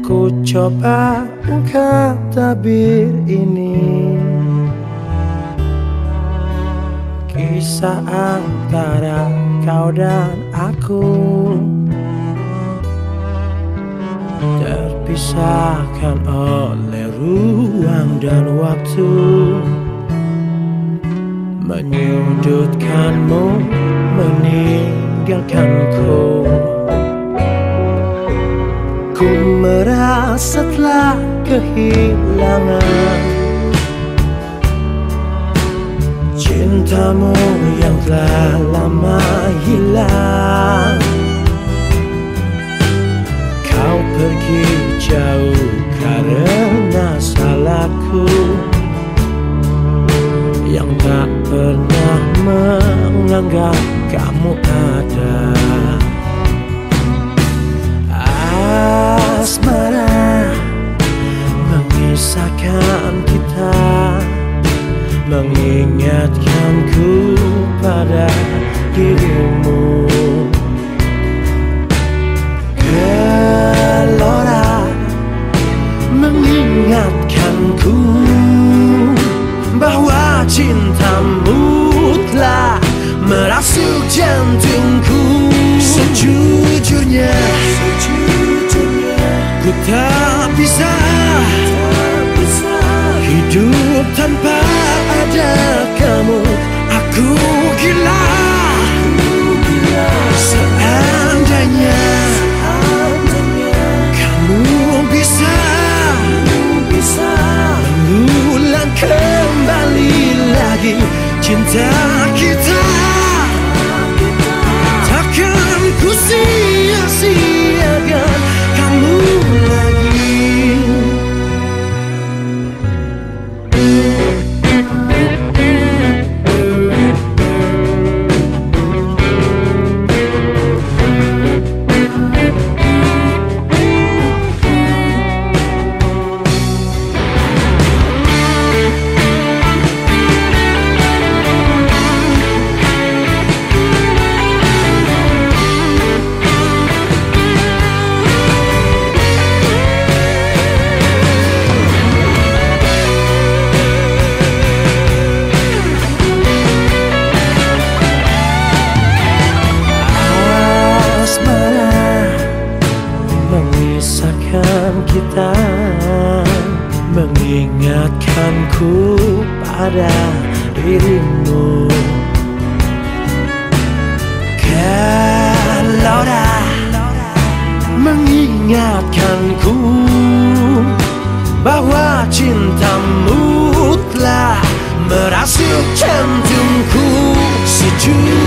Ku coba ungkap tabir ini, kisah antara kau dan aku, terpisahkan oleh ruang dan waktu, menyudutkanmu, meninggalkanku. Ku merasa telah kehilangan cintamu yang telah lama hilang. Kau pergi jauh karena salahku yang tak pernah menganggap kamu ada. Asmara mengisahkan kita, mengingatkanku pada dirimu. Gelora mengingatkanku bahwa cintamu telah merasuk jantungku. Sejujurnya ku tak bisa hidup tanpa ada kamu. Aku gila seandainya kamu bisa mengulang kembali lagi cinta kita. Takkan ku sia-siakan kamu lagi. Kita mengingatkanku pada dirimu. Gelora mengingatkanku bahwa cintamu telah merasuk jantungku. Sejujurnya